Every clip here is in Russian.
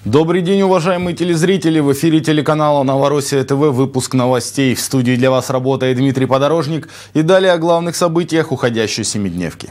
Добрый день, уважаемые телезрители! В эфире телеканала «Новороссия ТВ» выпуск новостей. В студии для вас работает Дмитрий Подорожник. И далее о главных событиях уходящей семидневки.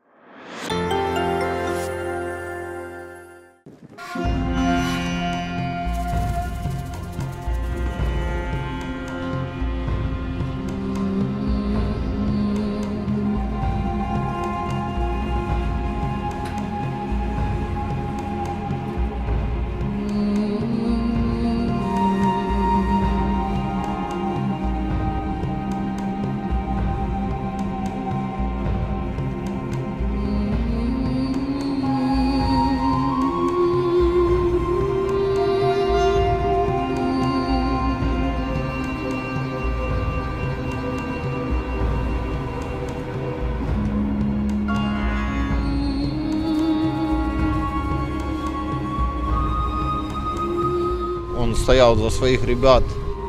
Он стоял за своих ребят.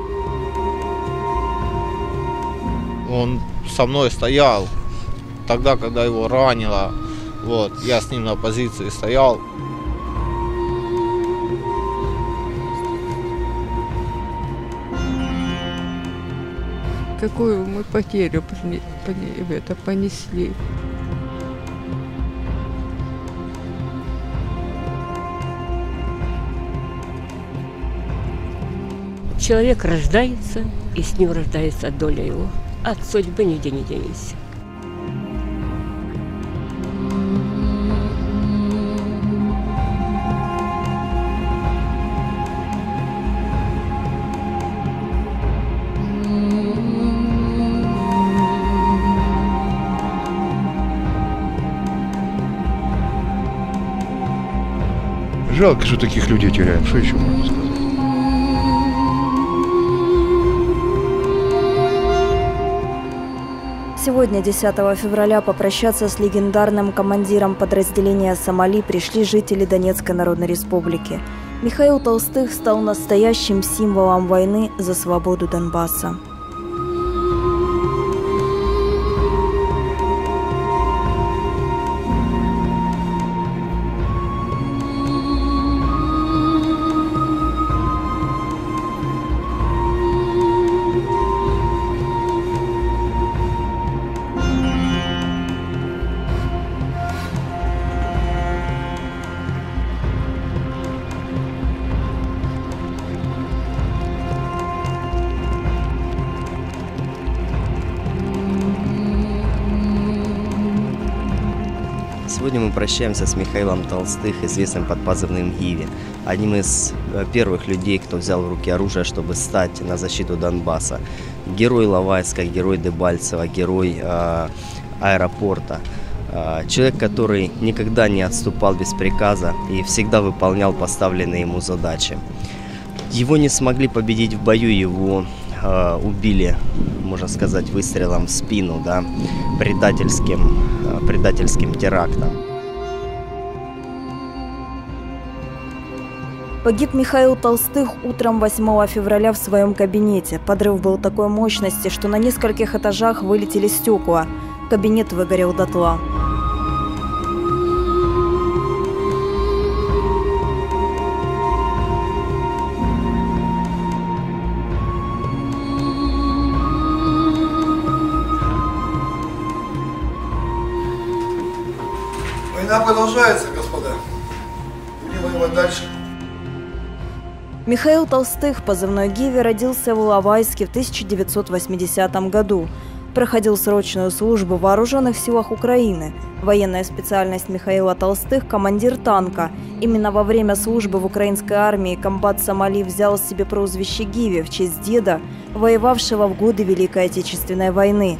Он со мной стоял тогда, когда его ранило. Вот, я с ним на позиции стоял. Какую мы потерю понесли. Человек рождается, и с ним рождается доля его. От судьбы нигде не денешься. Жалко, что таких людей теряем. Что еще можно сказать? Сегодня, 10 февраля, попрощаться с легендарным командиром подразделения «Сомали» пришли жители Донецкой Народной Республики. Михаил Толстых стал настоящим символом войны за свободу Донбасса. Сегодня мы прощаемся с Михаилом Толстых, известным под позывным Гиви, одним из первых людей, кто взял в руки оружие, чтобы стать на защиту Донбасса. Герой Иловайска, герой Дебальцева, герой аэропорта. Человек, который никогда не отступал без приказа и всегда выполнял поставленные ему задачи. Его не смогли победить в бою, его убили, можно сказать, выстрелом в спину, да, предательским терактом. Погиб Михаил Толстых утром 8 февраля в своем кабинете. Подрыв был такой мощности, что на нескольких этажах вылетели стекла. Кабинет выгорел дотла. Война продолжается, господа. Будем воевать дальше. Михаил Толстых, позывной Гиви, родился в Иловайске в 1980 году. Проходил срочную службу в Вооруженных силах Украины. Военная специальность Михаила Толстых – командир танка. Именно во время службы в украинской армии комбат Сомали взял себе прозвище Гиви в честь деда, воевавшего в годы Великой Отечественной войны.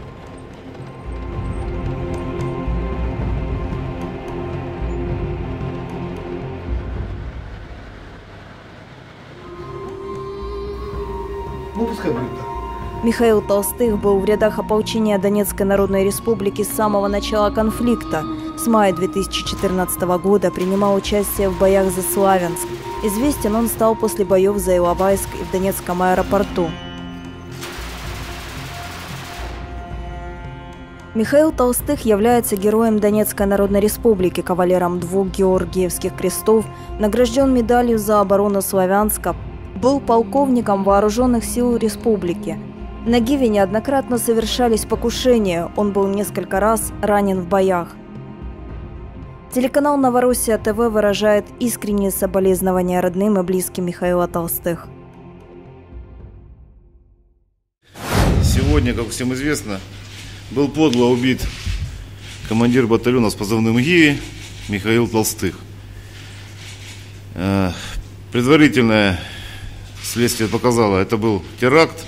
Ну, пускай будет так. Михаил Толстых был в рядах ополчения Донецкой Народной Республики с самого начала конфликта. С мая 2014 года принимал участие в боях за Славянск. Известен он стал после боев за Иловайск и в Донецком аэропорту. Михаил Толстых является героем Донецкой Народной Республики, кавалером 2 Георгиевских крестов, награжден медалью за оборону Славянска, был полковником Вооруженных сил Республики. На Гиве неоднократно совершались покушения, он был несколько раз ранен в боях. Телеканал «Новороссия ТВ» выражает искренние соболезнования родным и близким Михаила Толстых. Сегодня, как всем известно, был подло убит командир батальона с позывным ГИВИ Михаил Толстых. Предварительное следствие показало, это был теракт.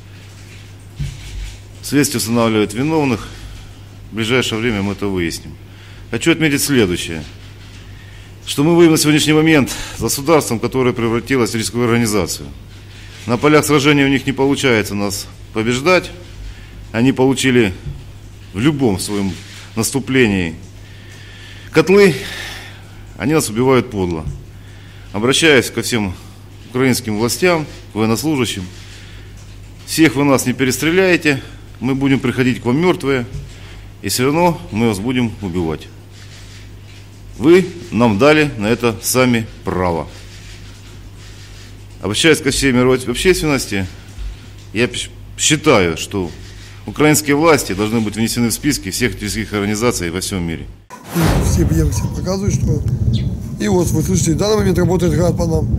Следствие устанавливает виновных. В ближайшее время мы это выясним. Хочу отметить следующее. Что мы воюем на сегодняшний момент с государством, которое превратилось в рисковую организацию. На полях сражения у них не получается нас побеждать. Они получили в любом своем наступлении котлы, они нас убивают подло. Обращаюсь ко всем украинским властям, к военнослужащим. Всех вы нас не перестреляете, мы будем приходить к вам мертвые, и все равно мы вас будем убивать. Вы нам дали на это сами право. Обращаясь ко всей мировой общественности, я считаю, что украинские власти должны быть внесены в списки всех террористических организаций во всем мире. Все я всем показываю, что... И вот вы слышите, в данный момент работает град по нам.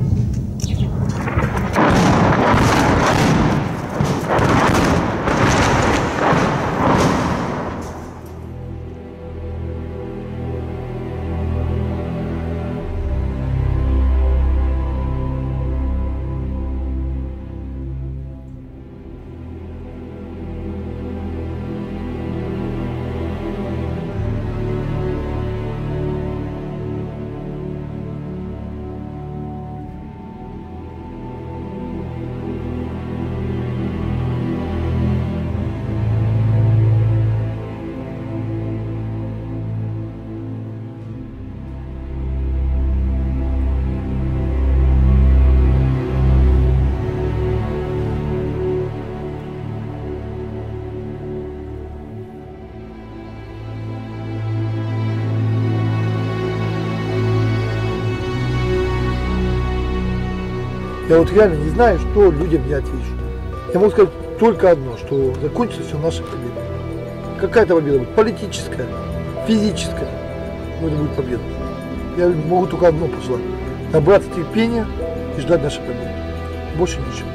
Я вот реально не знаю, что людям я отвечу. Я могу сказать только одно, что закончится все нашей победой. Какая-то победа будет политическая, физическая, но это будет победа. Я могу только одно пожелать. Набраться терпения и ждать нашей победы. Больше ничего.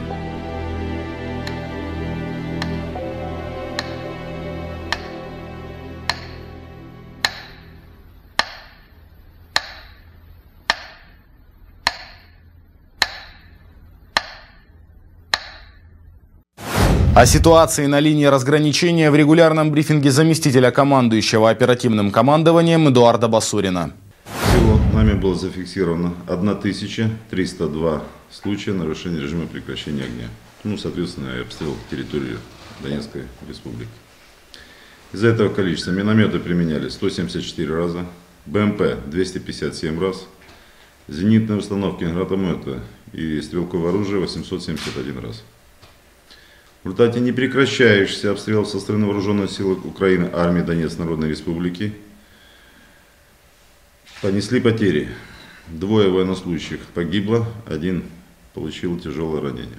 О ситуации на линии разграничения в регулярном брифинге заместителя командующего оперативным командованием Эдуарда Басурина. Всего нами было зафиксировано 1302 случая нарушения режима прекращения огня. Соответственно, и обстрел территории Донецкой республики. Из-за этого количества минометы применяли 174 раза, БМП 257 раз, зенитные установки, гранатометы и стрелковое оружие 871 раз. В результате непрекращающихся обстрелов со стороны вооруженных сил Украины, армии Донецкой Народной Республики понесли потери. 2 военнослужащих погибло, 1 получил тяжелое ранение.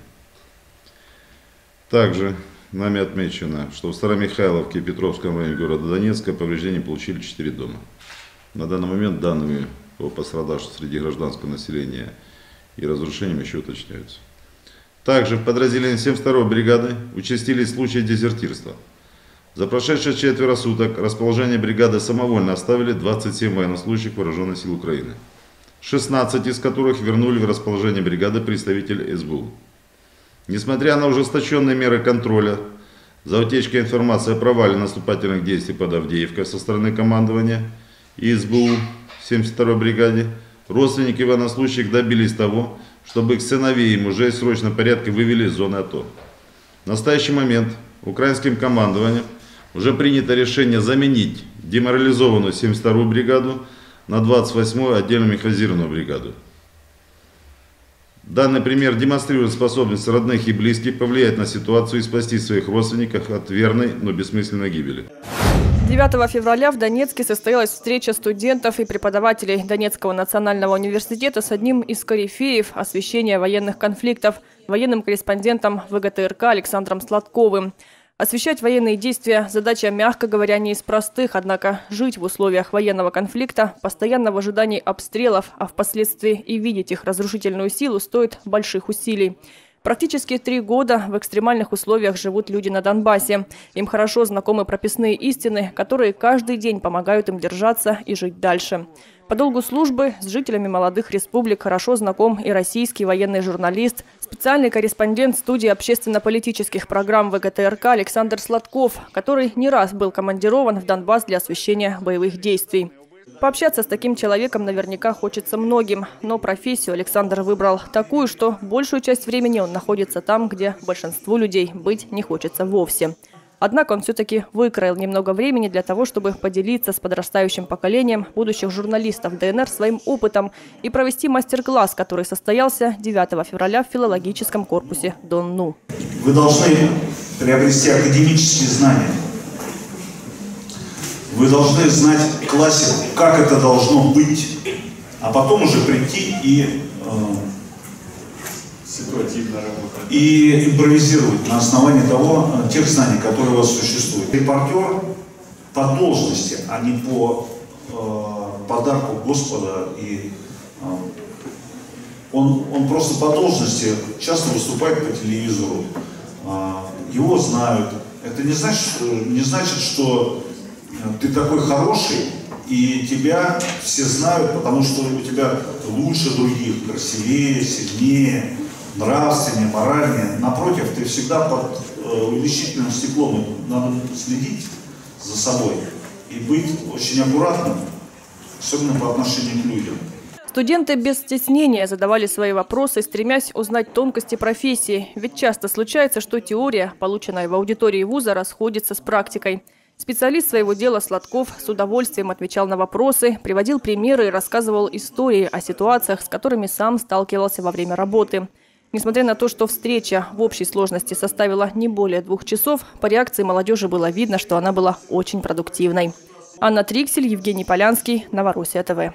Также нами отмечено, что в Старомихайловке и Петровском районе города Донецка повреждения получили 4 дома. На данный момент данными о пострадавших среди гражданского населения и разрушениям еще уточняются. Также в подразделении 72-й бригады участились случаи дезертирства. За прошедшие 4 суток расположение бригады самовольно оставили 27 военнослужащих вооруженных сил Украины, 16 из которых вернули в расположение бригады представители СБУ. Несмотря на ужесточенные меры контроля за утечкой информации о провале наступательных действий под Авдеевкой со стороны командования и СБУ в 72-й бригаде, родственники военнослужащих добились того, чтобы их сыновей и мужей в срочном порядке вывели из зоны АТО. В настоящий момент украинским командованием уже принято решение заменить деморализованную 72-ю бригаду на 28-ю отдельную механизированную бригаду. Данный пример демонстрирует способность родных и близких повлиять на ситуацию и спасти своих родственников от верной, но бессмысленной гибели. 9 февраля в Донецке состоялась встреча студентов и преподавателей Донецкого национального университета с одним из корифеев освещения военных конфликтов, военным корреспондентом ВГТРК Александром Сладковым. Освещать военные действия – задача, мягко говоря, не из простых, однако жить в условиях военного конфликта, постоянно в ожидании обстрелов, а впоследствии и видеть их разрушительную силу стоит больших усилий. Практически 3 года в экстремальных условиях живут люди на Донбассе. Им хорошо знакомы прописные истины, которые каждый день помогают им держаться и жить дальше. По долгу службы с жителями молодых республик хорошо знаком и российский военный журналист, специальный корреспондент студии общественно-политических программ ВГТРК Александр Сладков, который не раз был командирован в Донбасс для освещения боевых действий. Пообщаться с таким человеком наверняка хочется многим, но профессию Александр выбрал такую, что большую часть времени он находится там, где большинству людей быть не хочется вовсе. Однако он все-таки выкроил немного времени для того, чтобы поделиться с подрастающим поколением будущих журналистов ДНР своим опытом и провести мастер-класс, который состоялся 9 февраля в филологическом корпусе ДонНУ. Вы должны приобрести академические знания. Вы должны знать классику, как это должно быть, а потом уже прийти и импровизировать на основании тех знаний, которые у вас существуют. Репортер по должности, а не по подарку Господа. Он просто по должности часто выступает по телевизору, его знают. Это не значит, что ты такой хороший, и тебя все знают, потому что у тебя лучше других, красивее, сильнее, нравственнее, моральнее. Напротив, ты всегда под увеличительным стеклом. Надо следить за собой и быть очень аккуратным, особенно по отношению к людям. Студенты без стеснения задавали свои вопросы, стремясь узнать тонкости профессии. Ведь часто случается, что теория, полученная в аудитории вуза, расходится с практикой. Специалист своего дела Сладков с удовольствием отвечал на вопросы, приводил примеры и рассказывал истории о ситуациях, с которыми сам сталкивался во время работы. Несмотря на то, что встреча в общей сложности составила не более 2 часов, по реакции молодежи было видно, что она была очень продуктивной. Анна Триксель, Евгений Полянский, Новороссия ТВ.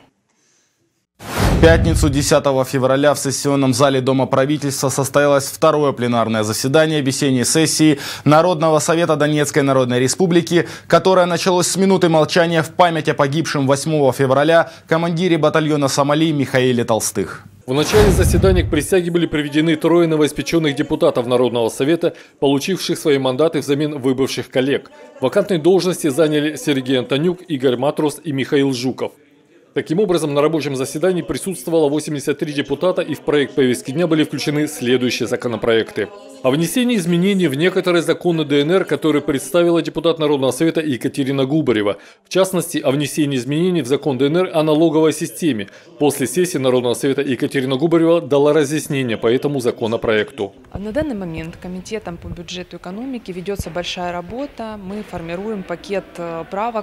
В пятницу 10 февраля в сессионном зале Дома правительства состоялось второе пленарное заседание весенней сессии Народного совета Донецкой Народной Республики, которое началось с минуты молчания в память о погибшем 8 февраля командире батальона Сомали Михаиле Толстых. В начале заседания к присяге были приведены 3 новоиспеченных депутатов Народного совета, получивших свои мандаты взамен выбывших коллег. Вакантные должности заняли Сергей Антонюк, Игорь Матрос и Михаил Жуков. Таким образом, на рабочем заседании присутствовало 83 депутата, и в проект повестки дня были включены следующие законопроекты. О внесении изменений в некоторые законы ДНР, которые представила депутат Народного совета Екатерина Губарева. В частности, о внесении изменений в закон ДНР о налоговой системе. После сессии Народного совета Екатерина Губарева дала разъяснение по этому законопроекту. На данный момент Комитетом по бюджету экономики ведется большая работа. Мы формируем пакет правок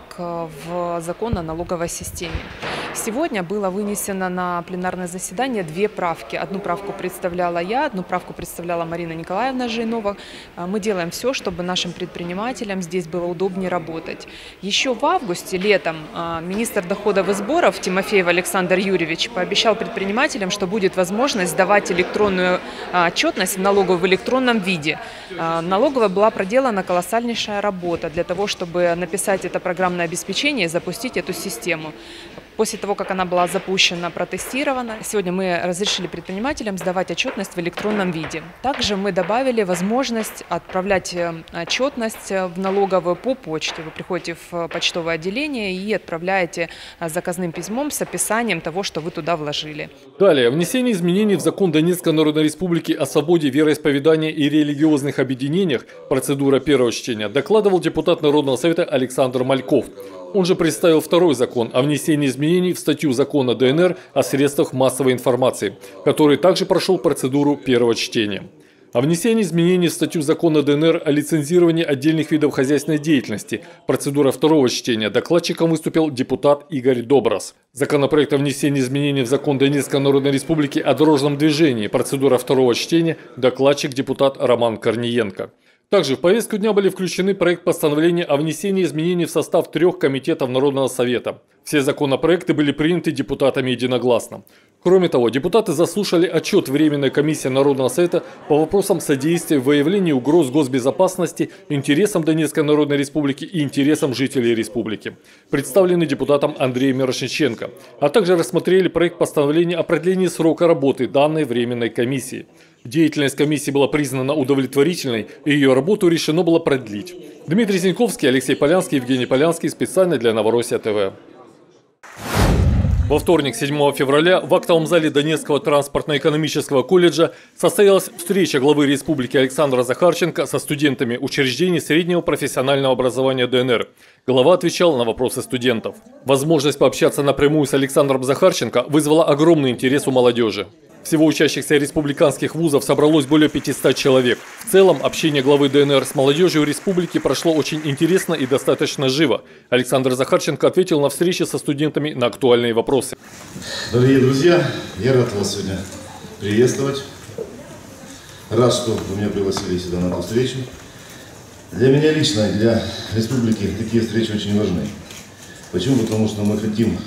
в закон о налоговой системе. Сегодня было вынесено на пленарное заседание 2 правки. Одну правку представляла я, одну правку представляла Марина Николаевна Жейнова. Мы делаем все, чтобы нашим предпринимателям здесь было удобнее работать. Еще в августе, летом, министр доходов и сборов Тимофеев Александр Юрьевич пообещал предпринимателям, что будет возможность сдавать электронную отчетность в налоговую в электронном виде. Налоговая была проделана колоссальнейшая работа для того, чтобы написать это программное обеспечение и запустить эту систему. После того, как она была запущена, протестирована, сегодня мы разрешили предпринимателям сдавать отчетность в электронном виде. Также мы добавили возможность отправлять отчетность в налоговую по почте. Вы приходите в почтовое отделение и отправляете заказным письмом с описанием того, что вы туда вложили. Далее, внесение изменений в закон Донецкой Народной Республики о свободе вероисповедания и религиозных объединениях, процедура первого чтения, докладывал депутат Народного совета Александр Мальков. Он же представил второй закон о внесении изменений в статью закона ДНР о средствах массовой информации, который также прошел процедуру первого чтения. О внесении изменений в статью закона ДНР о лицензировании отдельных видов хозяйственной деятельности, процедура второго чтения, докладчиком выступил депутат Игорь Доброс. Законопроект о внесении изменений в закон Донецкой Народной Республики о дорожном движении, процедура второго чтения, докладчик депутат Роман Корниенко. Также в повестку дня были включены проект постановления о внесении изменений в состав 3 комитетов Народного совета. Все законопроекты были приняты депутатами единогласно. Кроме того, депутаты заслушали отчет Временной комиссии Народного совета по вопросам содействия в выявлении угроз госбезопасности, интересам Донецкой Народной Республики и интересам жителей республики, представленный депутатом Андреем Мирошниченко, а также рассмотрели проект постановления о продлении срока работы данной Временной комиссии. Деятельность комиссии была признана удовлетворительной, и ее работу решено было продлить. Дмитрий Зиньковский, Алексей Полянский, Евгений Полянский, специально для Новороссия ТВ. Во вторник, 7 февраля, в актовом зале Донецкого транспортно-экономического колледжа состоялась встреча главы республики Александра Захарченко со студентами учреждений среднего профессионального образования ДНР. Глава отвечал на вопросы студентов. Возможность пообщаться напрямую с Александром Захарченко вызвала огромный интерес у молодежи. Всего учащихся республиканских вузов собралось более 500 человек. В целом, общение главы ДНР с молодежью республики прошло очень интересно и достаточно живо. Александр Захарченко ответил на встрече со студентами на актуальные вопросы. Дорогие друзья, я рад вас сегодня приветствовать. Рад, что вы меня пригласили сюда на эту встречу. Для меня лично, для республики такие встречи очень важны. Почему? Потому что мы хотим,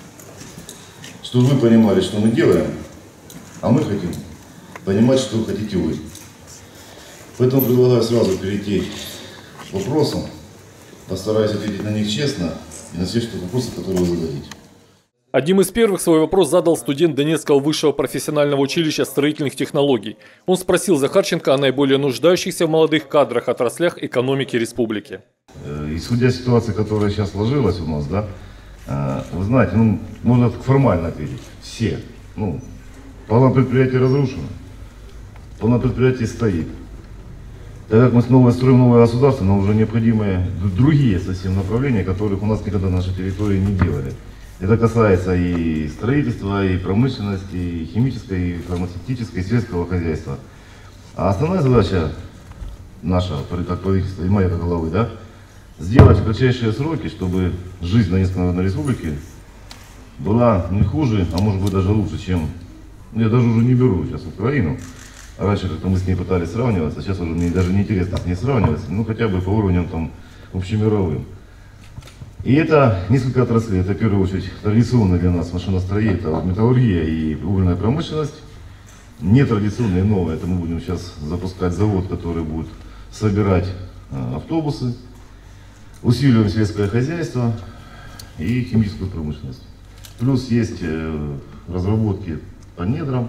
чтобы вы понимали, что мы делаем. А мы хотим понимать, что хотите вы. Поэтому предлагаю сразу перейти к вопросам. Постараюсь ответить на них честно и на все вопросы, которые вы зададите. Одним из первых свой вопрос задал студент Донецкого высшего профессионального училища строительных технологий. Он спросил Захарченко о наиболее нуждающихся в молодых кадрах отраслях экономики республики. Исходя из ситуации, которая сейчас сложилась у нас, да, вы знаете, можно формально ответить. Все. Половина предприятий разрушена, половина предприятий стоит. Так как мы снова строим новое государство, но уже необходимы другие совсем направления, которых у нас никогда на нашей территории не делали. Это касается и строительства, и промышленности, и химической, и фармацевтической, и сельского хозяйства. А основная задача наша, как правительства и моя как главы, да, сделать в кратчайшие сроки, чтобы жизнь Донецкой Народной Республики была не хуже, а может быть даже лучше, чем... Я даже уже не беру сейчас Украину. Раньше как-то мы с ней пытались сравниваться, сейчас уже мне даже не интересно с ней сравниваться, хотя бы по уровням там общемировым. И это несколько отраслей. Это в первую очередь традиционная для нас машиностроение, это металлургия и угольная промышленность. Нетрадиционные, новые, это мы будем сейчас запускать завод, который будет собирать автобусы. Усиливаем сельское хозяйство и химическую промышленность. Плюс есть разработки по недрам,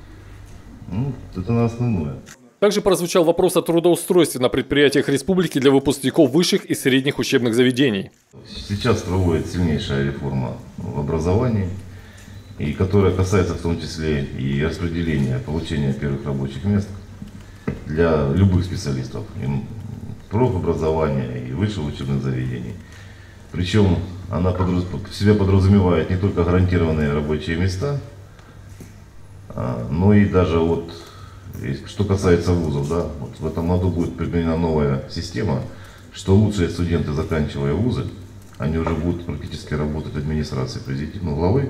это на основное. Также прозвучал вопрос о трудоустройстве на предприятиях республики для выпускников высших и средних учебных заведений. Сейчас проводится сильнейшая реформа в образовании, и которая касается в том числе и распределения, получения первых рабочих мест для любых специалистов, и профобразования и высших учебных заведений. Причем она в себя подразумевает не только гарантированные рабочие места, но и даже что касается вузов, да, в этом году будет применена новая система, что лучшие студенты, заканчивая вузы, они уже будут практически работать в администрации президиума, главы,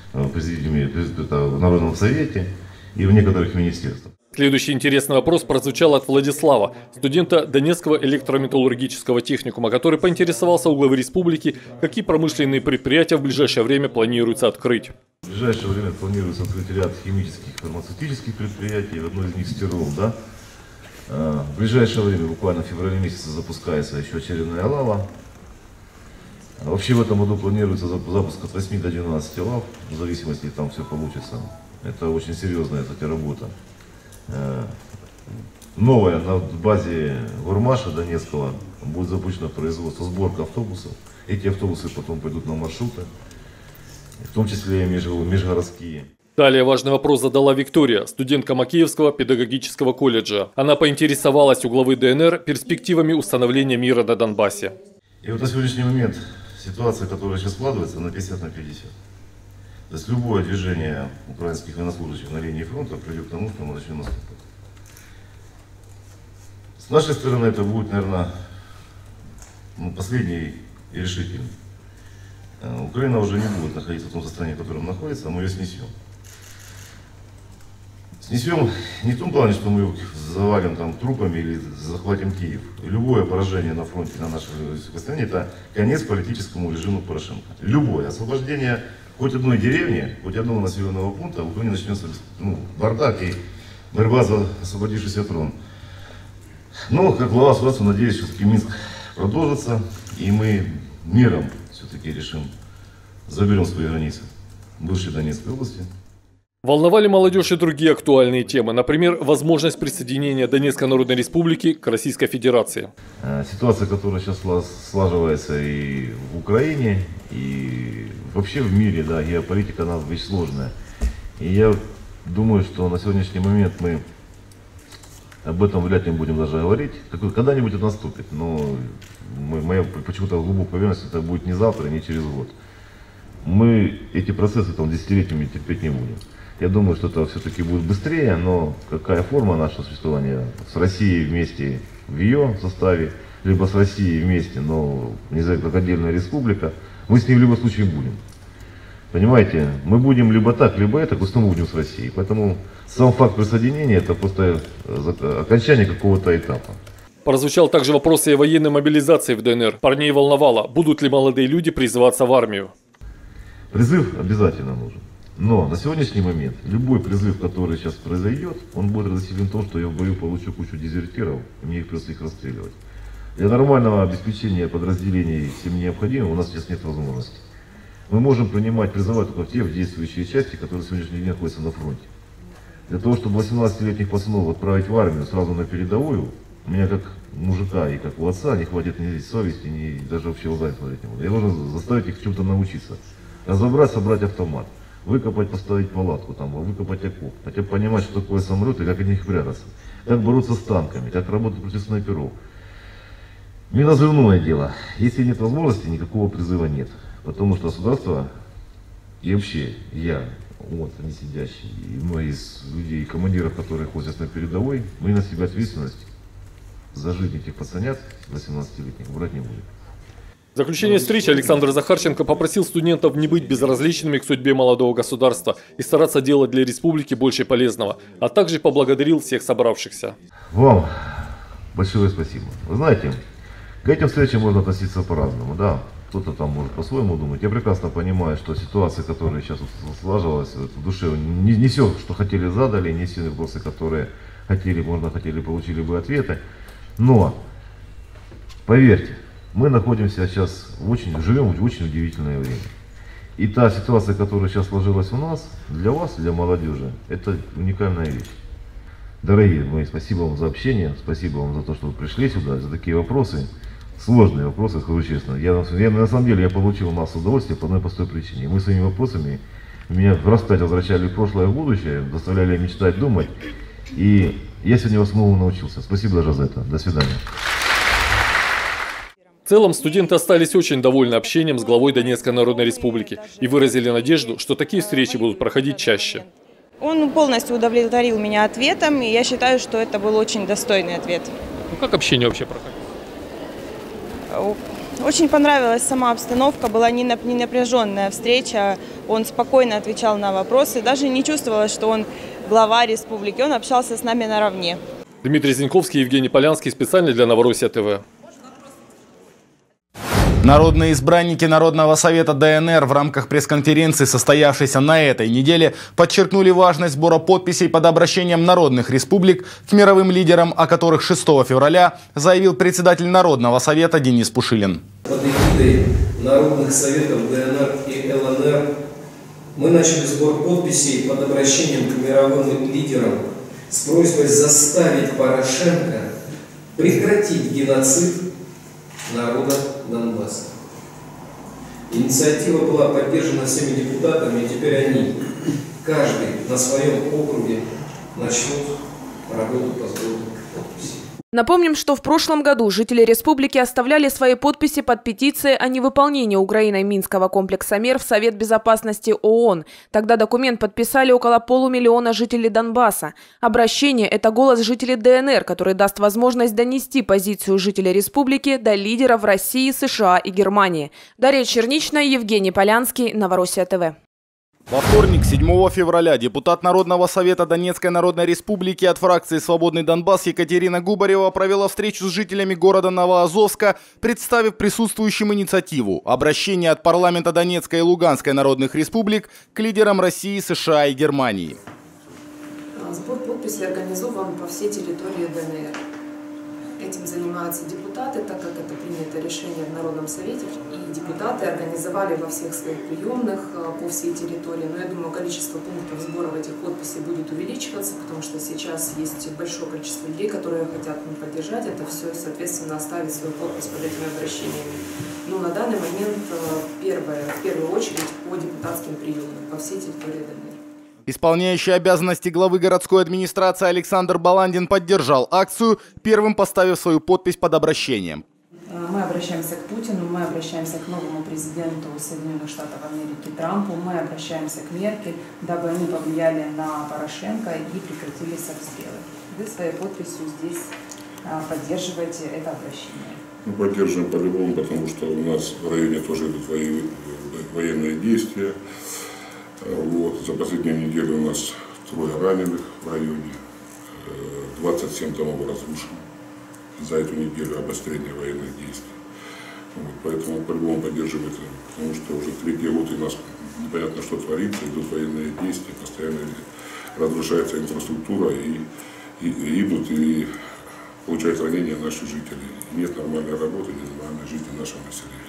в Народном совете и в некоторых министерствах. Следующий интересный вопрос прозвучал от Владислава, студента Донецкого электрометаллургического техникума, который поинтересовался у главы республики, какие промышленные предприятия в ближайшее время планируется открыть. В ближайшее время планируется открыть ряд химических и фармацевтических предприятий, в одной из них Стирол, да. В ближайшее время, буквально в феврале месяце, запускается еще очередная лава. Вообще в этом году планируется запуск от 8 до 12 лав, в зависимости, там все получится. Это очень серьезная, кстати, работа. Новая на базе Гурмаша Донецкого будет запущено производство, сборка автобусов. Эти автобусы потом пойдут на маршруты, в том числе и межгородские. Далее важный вопрос задала Виктория, студентка Макеевского педагогического колледжа. Она поинтересовалась у главы ДНР перспективами установления мира на Донбассе. И вот на сегодняшний момент ситуация, которая сейчас складывается, на 50 на 50. То есть любое движение украинских военнослужащих на линии фронта приведет к тому, что мы начнем наступать. С нашей стороны это будет, наверное, последний и решительный. Украина уже не будет находиться в том состоянии, в котором находится, мы ее снесем. Снесем не в том плане, что мы завалим там трупами или захватим Киев. Любое поражение на фронте на нашей стране – это конец политическому режиму Порошенко. Любое освобождение хоть одной деревни, хоть одного населенного пункта, в Украине начнется бардак и борьба за освободившийся трон. Но как глава государства, надеюсь, все-таки Минск продолжится, и мы миром все-таки решим, заберем свои границы бывшей Донецкой области. Волновали молодежь и другие актуальные темы, например, возможность присоединения Донецкой Народной Республики к Российской Федерации. Ситуация, которая сейчас слаживается и в Украине, и вообще в мире, да, геополитика она вещь сложная. И я думаю, что на сегодняшний момент мы об этом вряд ли будем даже говорить. Когда-нибудь это наступит, но моя почему-то глубокая уверенность, это будет не завтра, не через год. Мы эти процессы там десятилетиями терпеть не будем. Я думаю, что это все-таки будет быстрее, но какая форма нашего существования? С Россией вместе в ее составе, либо с Россией вместе, но не знаю, как отдельная республика, мы с ней в любом случае будем. Понимаете, мы будем либо так, либо это, просто мы будем с Россией. Поэтому сам факт присоединения – это просто окончание какого-то этапа. Прозвучал также вопрос о военной мобилизации в ДНР. Парней волновало, будут ли молодые люди призываться в армию. Призыв обязательно нужен. Но на сегодняшний момент любой призыв, который сейчас произойдет, он будет равносилен тому, что я в бою получу кучу дезертиров, и мне придется их расстреливать. Для нормального обеспечения подразделений всем необходимым у нас сейчас нет возможности. Мы можем призывать только те действующие части, которые в сегодняшний день находятся на фронте. Для того, чтобы 18-летних пацанов отправить в армию сразу на передовую, у меня как мужика и как у отца не хватит ни совести, ни даже вообще глаза смотреть не буду. Я должен заставить их чему-то научиться. Разобрать, собрать автомат, выкопать, поставить палатку, там, выкопать окоп. Хотя бы понимать, что такое самолет и как от них прятаться. Как бороться с танками, как работать против снайперов. Минозрывное дело. Если нет возможности, никакого призыва нет. Потому что государство и вообще я, вот они сидящие, и многие из людей, командиров, которые ходят на передовой, мы на себя ответственность за жизнь этих пацанят 18-летних брать не будем. В заключение встречи Александр Захарченко попросил студентов не быть безразличными к судьбе молодого государства и стараться делать для республики больше полезного, а также поблагодарил всех собравшихся. Вам большое спасибо. Вы знаете, к этим встречам можно относиться по-разному, да. Кто-то там может по-своему думать. Я прекрасно понимаю, что ситуация, которая сейчас сложилась в душе, не все, что хотели, задали, не все вопросы, которые хотели, получили бы ответы. Но, поверьте, мы находимся сейчас, живем в очень удивительное время. И та ситуация, которая сейчас сложилась у нас, для вас, для молодежи, это уникальная вещь. Дорогие мои, спасибо вам за общение, спасибо вам за то, что вы пришли сюда, за такие вопросы. Сложные вопросы, скажу честно. Я на самом деле получил массу удовольствия по одной простой причине. Мы своими вопросами меня врастать возвращали в прошлое и в будущее, заставляли мечтать, думать. И я сегодня вас многому научился. Спасибо даже за это. До свидания. В целом, студенты остались очень довольны общением с главой Донецкой Народной Республики и выразили надежду, что такие встречи будут проходить чаще. Он полностью удовлетворил меня ответом, и я считаю, что это был очень достойный ответ. Ну, как общение вообще проходит? Очень понравилась сама обстановка, была не напряженная встреча, он спокойно отвечал на вопросы, даже не чувствовалось, что он глава республики, он общался с нами наравне. Дмитрий Зиньковский, Евгений Полянский, специально для Новороссия ТВ. Народные избранники Народного совета ДНР в рамках пресс-конференции, состоявшейся на этой неделе, подчеркнули важность сбора подписей под обращением народных республик к мировым лидерам, о которых 6 февраля заявил председатель Народного совета Денис Пушилин. Под эгидой Народных советов ДНР и ЛНР мы начали сбор подписей под обращением к мировым лидерам с просьбой заставить Порошенко прекратить геноцид народа Донбасса. Инициатива была поддержана всеми депутатами, и теперь они, каждый на своем округе, начнут работу по сбору подписей. Напомним, что в прошлом году жители республики оставляли свои подписи под петицией о невыполнении Украиной Минского комплекса мер в Совет Безопасности ООН. Тогда документ подписали около 500 000 жителей Донбасса. Обращение – это голос жителей ДНР, который даст возможность донести позицию жителей республики до лидеров России, США и Германии. Дарья Черничная, Евгений Полянский, Новороссия ТВ. Во вторник, 7 февраля, депутат Народного совета Донецкой Народной Республики от фракции «Свободный Донбасс» Екатерина Губарева провела встречу с жителями города Новоазовска, представив присутствующим инициативу «Обращение от парламента Донецкой и Луганской Народных Республик к лидерам России, США и Германии». Сбор подписей организован по всей территории ДНР. Этим занимаются депутаты, так как это принято решение в Народном совете, и депутаты организовали во всех своих приемных по всей территории. Но я думаю, количество пунктов сбора этих подписей будет увеличиваться, потому что сейчас есть большое количество людей, которые хотят поддержать это все и, соответственно, оставить свою подпись под этими обращениями. Но на данный момент в первую очередь по депутатским приемным по всей территории ДНР. Исполняющий обязанности главы городской администрации Александр Баландин поддержал акцию, первым поставив свою подпись под обращением. Мы обращаемся к Путину, мы обращаемся к новому президенту Соединенных Штатов Америки Трампу, мы обращаемся к Меркель, дабы они повлияли на Порошенко и прекратились обстрелы. Вы своей подписью здесь поддерживаете это обращение. Мы поддерживаем по-любому, потому что у нас в районе тоже идут военные действия. Вот, за последнюю неделю у нас 3 раненых в районе, 27 домов разрушено. За эту неделю обострение военных действий. Вот, поэтому по-любому поддерживаем это, потому что уже 3-й год у нас непонятно, что творится, идут военные действия, постоянно разрушается инфраструктура и идут и получают ранения наши жители. И нет нормальной работы, нет нормальной жизни нашего населения.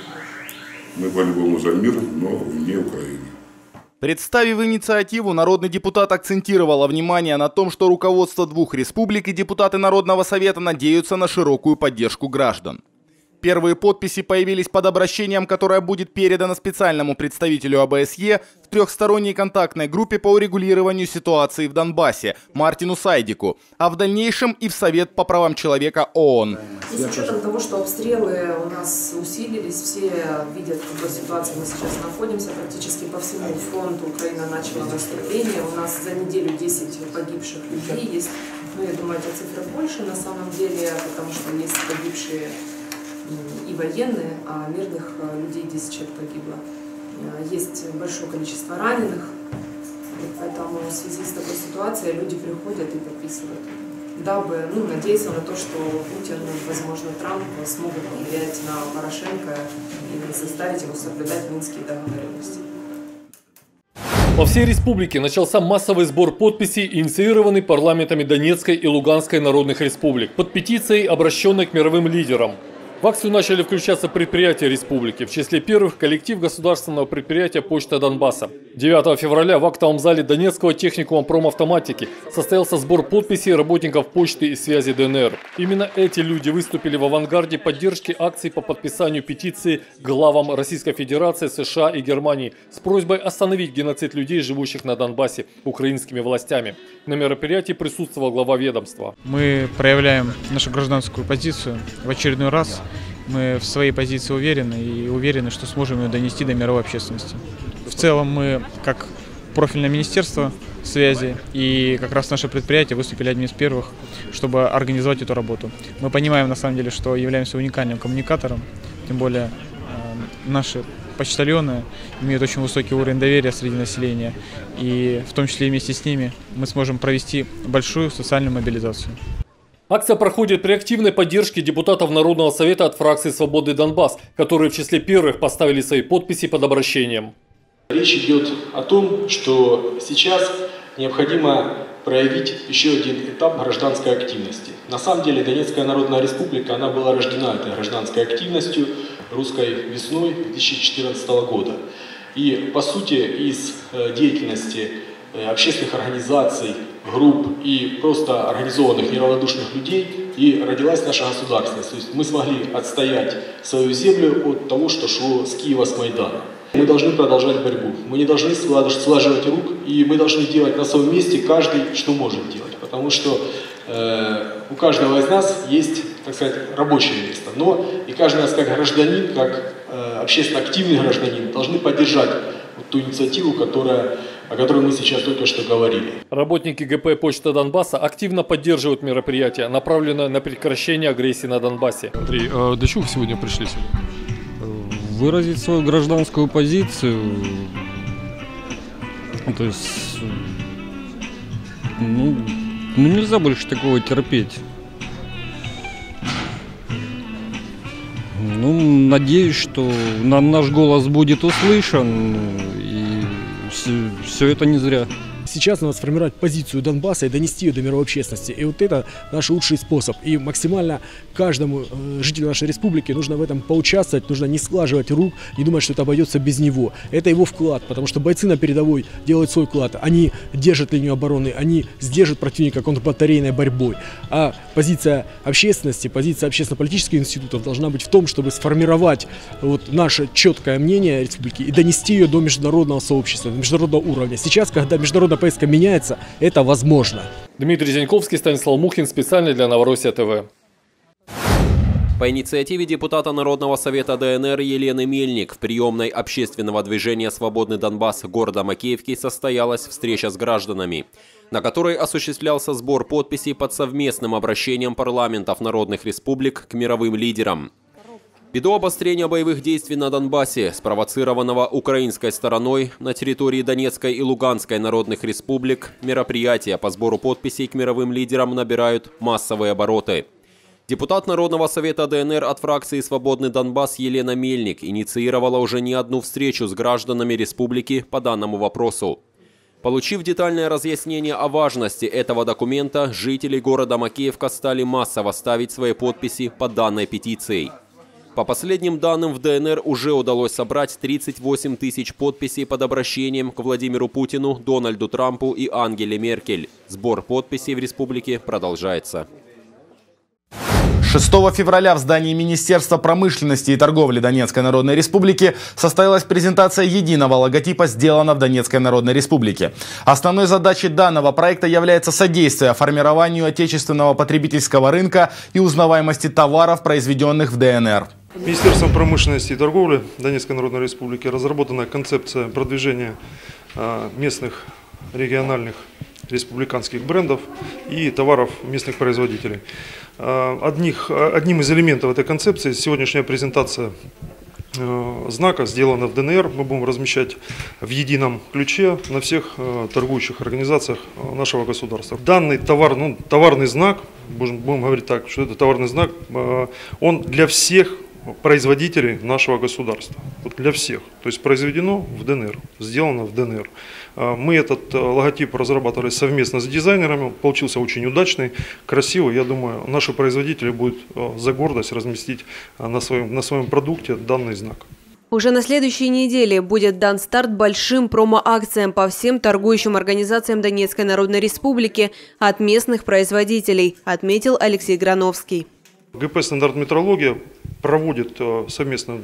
Мы по-любому за мир, но не Украина. Представив инициативу, народный депутат акцентировал внимание на том, что руководство двух республик и депутаты Народного совета надеются на широкую поддержку граждан. Первые подписи появились под обращением, которое будет передано специальному представителю ОБСЕ в трехсторонней контактной группе по урегулированию ситуации в Донбассе Мартину Сайдику, а в дальнейшем и в Совет по правам человека ООН. С учетом того, что обстрелы у нас усилились, все видят, в какой ситуации мы сейчас находимся. Практически по всему фронту Украина начала наступление. У нас за неделю 10 погибших людей есть. Ну, я думаю, эта цифра больше на самом деле, потому что есть погибшие и военные, а мирных людей 10 человек погибло. Есть большое количество раненых, поэтому в связи с такой ситуацией люди приходят и подписывают, дабы надеяться на то, что Путин, возможно, Трамп смогут повлиять на Порошенко и заставить его соблюдать минские договоренности. По всей республике начался массовый сбор подписей, инициированный парламентами Донецкой и Луганской народных республик, под петицией, обращенной к мировым лидерам. В акцию начали включаться предприятия республики, в числе первых коллектив государственного предприятия «Почта Донбасса». 9 февраля в актовом зале Донецкого техникума промавтоматики состоялся сбор подписей работников почты и связи ДНР. Именно эти люди выступили в авангарде поддержки акций по подписанию петиции главам Российской Федерации, США и Германии с просьбой остановить геноцид людей, живущих на Донбассе, украинскими властями. На мероприятии присутствовал глава ведомства. Мы проявляем нашу гражданскую позицию в очередной раз. Мы в своей позиции уверены, что сможем ее донести до мировой общественности. В целом мы, как профильное министерство связи и как раз наше предприятие, выступили одним из первых, чтобы организовать эту работу. Мы понимаем на самом деле, что являемся уникальным коммуникатором, тем более наши почтальоны имеют очень высокий уровень доверия среди населения, и в том числе и вместе с ними мы сможем провести большую социальную мобилизацию. Акция проходит при активной поддержке депутатов Народного совета от фракции «Свободный Донбасс», которые в числе первых поставили свои подписи под обращением. Речь идет о том, что сейчас необходимо проявить еще один этап гражданской активности. На самом деле Донецкая Народная Республика, она была рождена этой гражданской активностью русской весной 2014 года. И по сути из деятельности общественных организаций, групп и просто организованных неравнодушных людей и родилась наша государственность. То есть мы смогли отстоять свою землю от того, что шло с Киева, с Майдана. Мы должны продолжать борьбу, мы не должны слаживать рук, и мы должны делать на своем месте каждый, что может делать. Потому что у каждого из нас есть, так сказать, рабочее место. Но и каждый из нас как гражданин, как общественно активный гражданин должны поддержать вот ту инициативу, о которой мы сейчас только что говорили. Работники ГП «Почта Донбасса» активно поддерживают мероприятие, направленное на прекращение агрессии на Донбассе. Андрей, а для чего вы сегодня пришли сюда? Выразить свою гражданскую позицию. То есть, нельзя больше такого терпеть. Надеюсь, что наш голос будет услышан, и все это не зря. Сейчас надо сформировать позицию Донбасса и донести ее до мировой общественности. И вот это наш лучший способ. И максимально каждому жителю нашей республики нужно в этом поучаствовать, нужно не сглаживать рук, не думать, что это обойдется без него. Это его вклад, потому что бойцы на передовой делают свой вклад. Они держат линию обороны, они сдержат противника контрбатарейной борьбой. А позиция общественности, позиция общественно-политических институтов должна быть в том, чтобы сформировать вот наше четкое мнение республики и донести ее до международного сообщества, до международного уровня. Сейчас, когда международная повестка меняется, это возможно. Дмитрий Зеньковский, Станислав Мухин, специально для Новороссия ТВ. По инициативе депутата Народного совета ДНР Елены Мельник в приемной общественного движения «Свободный Донбасс» города Макеевки состоялась встреча с гражданами, на которой осуществлялся сбор подписей под совместным обращением парламентов народных республик к мировым лидерам. Ввиду обострения боевых действий на Донбассе, спровоцированного украинской стороной на территории Донецкой и Луганской народных республик, мероприятия по сбору подписей к мировым лидерам набирают массовые обороты. Депутат Народного совета ДНР от фракции «Свободный Донбасс» Елена Мельник инициировала уже не одну встречу с гражданами республики по данному вопросу. Получив детальное разъяснение о важности этого документа, жители города Макеевка стали массово ставить свои подписи под данной петицией. По последним данным, в ДНР уже удалось собрать 38 тысяч подписей под обращением к Владимиру Путину, Дональду Трампу и Ангеле Меркель. Сбор подписей в республике продолжается. 6 февраля в здании Министерства промышленности и торговли Донецкой Народной Республики состоялась презентация единого логотипа «Сделано в Донецкой Народной Республике». Основной задачей данного проекта является содействие формированию отечественного потребительского рынка и узнаваемости товаров, произведенных в ДНР. Министерством промышленности и торговли Донецкой Народной Республики разработана концепция продвижения местных, региональных, республиканских брендов и товаров местных производителей. Одним из элементов этой концепции сегодняшняя презентация знака «Сделано в ДНР». Мы будем размещать в едином ключе на всех торгующих организациях нашего государства. Данный товар, товарный знак, будем говорить так, что это товарный знак, он для всех производителей нашего государства. Вот для всех. То есть произведено в ДНР, сделано в ДНР. Мы этот логотип разрабатывали совместно с дизайнерами. Получился очень удачный, красивый. Я думаю, наши производители будут за гордость разместить на своем продукте данный знак. Уже на следующей неделе будет дан старт большим промо-акциям по всем торгующим организациям Донецкой Народной Республики от местных производителей, отметил Алексей Грановский. ГП «Стандарт Метрология» проводит совместно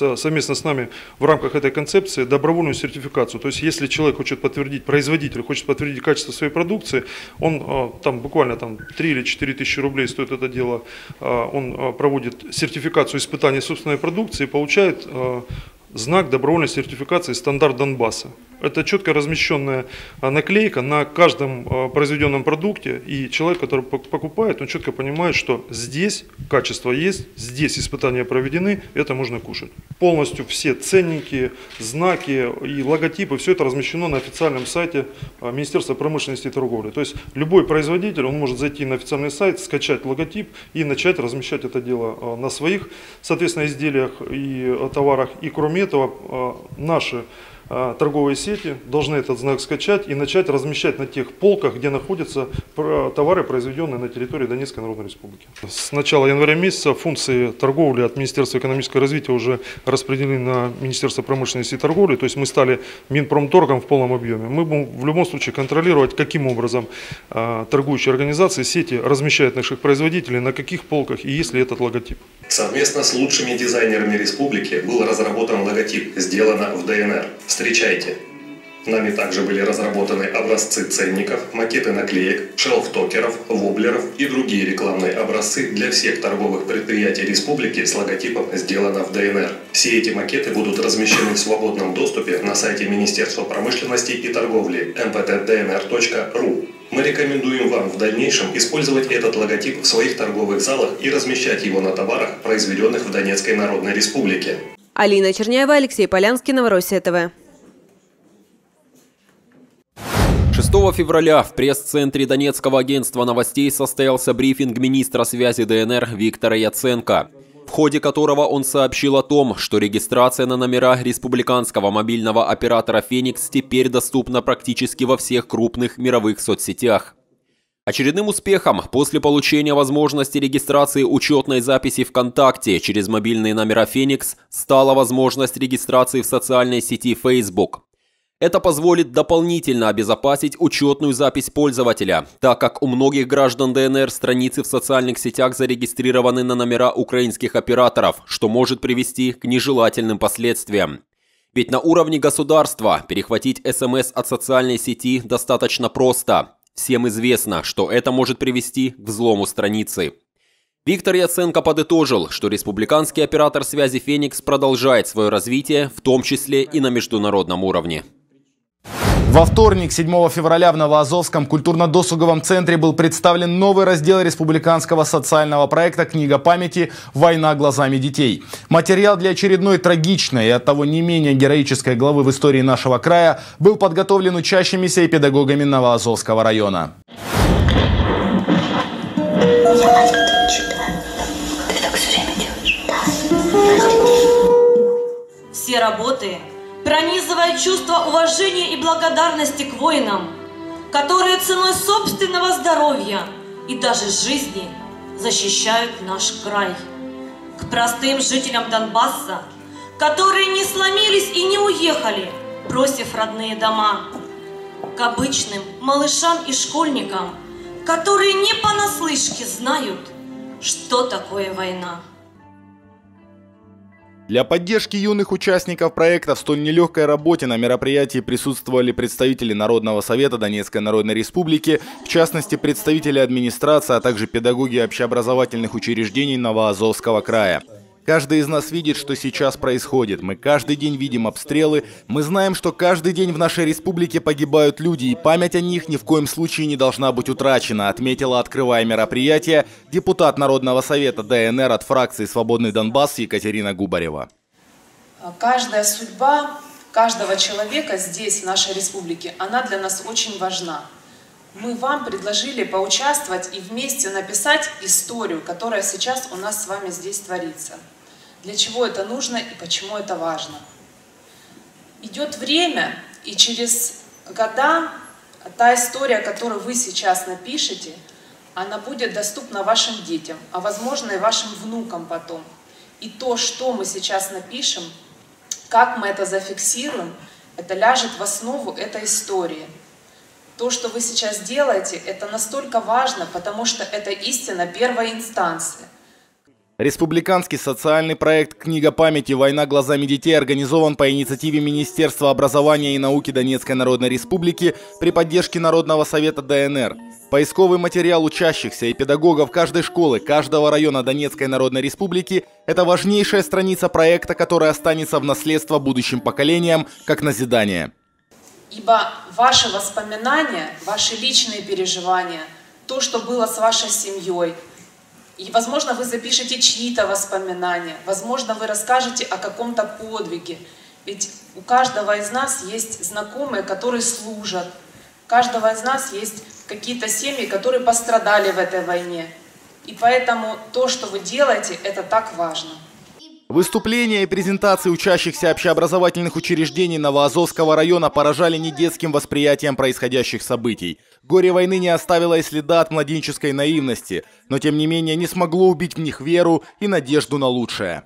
с нами в рамках этой концепции добровольную сертификацию. То есть, если человек хочет подтвердить, производитель хочет подтвердить качество своей продукции, он там буквально 3 или 4 тысячи рублей стоит это дело, он проводит сертификацию испытания собственной продукции и получает знак добровольной сертификации «Стандарт Донбасса». Это четко размещенная наклейка на каждом произведенном продукте, и человек, который покупает, он четко понимает, что здесь качество есть, здесь испытания проведены, это можно кушать. Полностью все ценники, знаки и логотипы, все это размещено на официальном сайте Министерства промышленности и торговли. То есть любой производитель, он может зайти на официальный сайт, скачать логотип и начать размещать это дело на своих, соответственно, изделиях и товарах. И кроме этого, наши торговые сети должны этот знак скачать и начать размещать на тех полках, где находятся товары, произведенные на территории Донецкой Народной Республики. С начала января месяца функции торговли от Министерства экономического развития уже распределены на Министерство промышленности и торговли, то есть мы стали Минпромторгом в полном объеме. Мы будем в любом случае контролировать, каким образом торгующие организации, сети размещают наших производителей, на каких полках и есть ли этот логотип. Совместно с лучшими дизайнерами республики был разработан логотип «Сделано в ДНР». Встречайте! Нами также были разработаны образцы ценников, макеты наклеек, шелф-токеров, воблеров и другие рекламные образцы для всех торговых предприятий республики с логотипом «Сделано в ДНР». Все эти макеты будут размещены в свободном доступе на сайте Министерства промышленности и торговли mpt.dnr.ru. Мы рекомендуем вам в дальнейшем использовать этот логотип в своих торговых залах и размещать его на товарах, произведенных в Донецкой Народной Республике. Алина Черняева, Алексей Полянский, Новороссия ТВ. 6 февраля в пресс-центре Донецкого агентства новостей состоялся брифинг министра связи ДНР Виктора Яценко, в ходе которого он сообщил о том, что регистрация на номера республиканского мобильного оператора «Феникс» теперь доступна практически во всех крупных мировых соцсетях. Очередным успехом после получения возможности регистрации учетной записи ВКонтакте через мобильные номера «Феникс» стала возможность регистрации в социальной сети Facebook. Это позволит дополнительно обезопасить учетную запись пользователя, так как у многих граждан ДНР страницы в социальных сетях зарегистрированы на номера украинских операторов, что может привести к нежелательным последствиям. Ведь на уровне государства перехватить СМС от социальной сети достаточно просто. Всем известно, что это может привести к взлому страницы. Виктор Яценко подытожил, что республиканский оператор связи «Феникс» продолжает свое развитие, в том числе и на международном уровне. Во вторник, 7 февраля, в Новоазовском культурно-досуговом центре был представлен новый раздел республиканского социального проекта «Книга памяти. Война глазами детей». Материал для очередной трагичной и оттого не менее героической главы в истории нашего края был подготовлен учащимися и педагогами Новоазовского района. Все работы пронизывает чувство уважения и благодарности к воинам, которые ценой собственного здоровья и даже жизни защищают наш край. К простым жителям Донбасса, которые не сломились и не уехали, бросив родные дома. К обычным малышам и школьникам, которые не понаслышке знают, что такое война. Для поддержки юных участников проекта в столь нелегкой работе на мероприятии присутствовали представители Народного совета Донецкой Народной Республики, в частности представители администрации, а также педагоги общеобразовательных учреждений Новоазовского края. Каждый из нас видит, что сейчас происходит. Мы каждый день видим обстрелы. Мы знаем, что каждый день в нашей республике погибают люди, и память о них ни в коем случае не должна быть утрачена, отметила, открывая мероприятие, депутат Народного совета ДНР от фракции «Свободный Донбасс» Екатерина Губарева. Каждая судьба каждого человека здесь, в нашей республике, она для нас очень важна. Мы вам предложили поучаствовать и вместе написать историю, которая сейчас у нас с вами здесь творится. Для чего это нужно и почему это важно. Идет время, и через года та история, которую вы сейчас напишете, она будет доступна вашим детям, а возможно и вашим внукам потом. И то, что мы сейчас напишем, как мы это зафиксируем, это ляжет в основу этой истории. То, что вы сейчас делаете, это настолько важно, потому что это истина первой инстанции. Республиканский социальный проект «Книга памяти. Война глазами детей» организован по инициативе Министерства образования и науки Донецкой Народной Республики при поддержке Народного совета ДНР. Поисковый материал учащихся и педагогов каждой школы, каждого района Донецкой Народной Республики – это важнейшая страница проекта, которая останется в наследство будущим поколениям, как назидание. Ибо ваши воспоминания, ваши личные переживания, то, что было с вашей семьей, и, возможно, вы запишете чьи-то воспоминания, возможно, вы расскажете о каком-то подвиге. Ведь у каждого из нас есть знакомые, которые служат. У каждого из нас есть какие-то семьи, которые пострадали в этой войне. И поэтому то, что вы делаете, это так важно. Выступления и презентации учащихся общеобразовательных учреждений Новоазовского района поражали недетским восприятием происходящих событий. Горе войны не оставило и следа от младенческой наивности, но тем не менее не смогло убить в них веру и надежду на лучшее.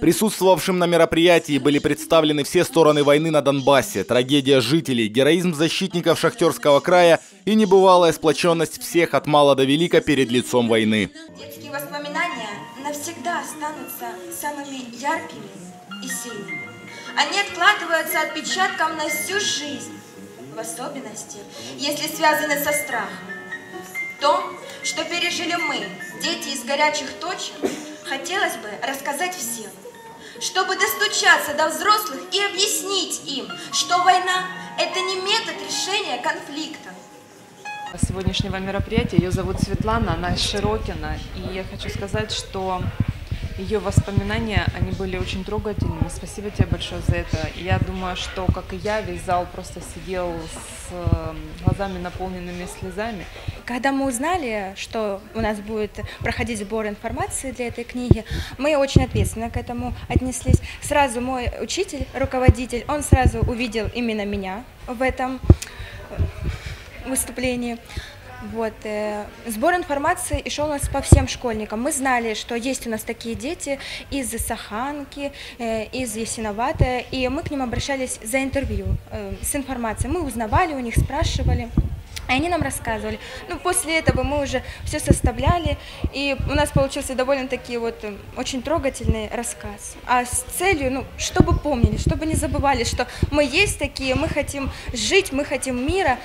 Присутствовавшим на мероприятии были представлены все стороны войны на Донбассе, трагедия жителей, героизм защитников Шахтерского края и небывалая сплоченность всех от мала до велика перед лицом войны. Детские воспоминания навсегда останутся самыми яркими и сильными. Они откладываются отпечатком на всю жизнь, в особенности, если связаны со страхом. То, что пережили мы, дети из горячих точек, хотелось бы рассказать всем, чтобы достучаться до взрослых и объяснить им, что война – это не метод решения конфликта. Сегодняшнего мероприятия, ее зовут Светлана, она из Широкина, и я хочу сказать, что ее воспоминания, они были очень трогательными. Спасибо тебе большое за это. Я думаю, что, как и я, весь зал просто сидел с глазами наполненными слезами. Когда мы узнали, что у нас будет проходить сбор информации для этой книги, мы очень ответственно к этому отнеслись. Сразу мой учитель, руководитель, он сразу увидел именно меня в этом выступлении. Вот. Сбор информации и шел у нас по всем школьникам. Мы знали, что есть у нас такие дети из Саханки, из Ясиновата, и мы к ним обращались за интервью с информацией. Мы узнавали у них, спрашивали, и они нам рассказывали. Ну, после этого мы уже все составляли, и у нас получился довольно-таки вот очень трогательный рассказ. А с целью, чтобы помнили, чтобы не забывали, что мы есть такие, мы хотим жить, мы хотим мира.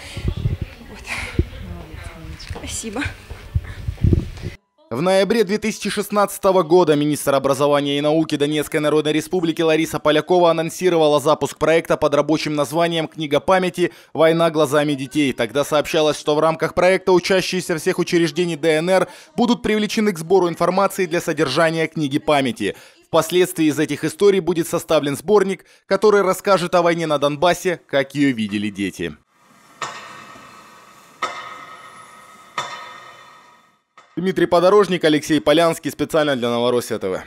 Спасибо. В ноябре 2016 года министр образования и науки Донецкой Народной Республики Лариса Полякова анонсировала запуск проекта под рабочим названием «Книга памяти. Война глазами детей». Тогда сообщалось, что в рамках проекта учащиеся всех учреждений ДНР будут привлечены к сбору информации для содержания книги памяти. Впоследствии из этих историй будет составлен сборник, который расскажет о войне на Донбассе, как ее видели дети. Дмитрий Подорожник, Алексей Полянский, специально для Новороссия ТВ.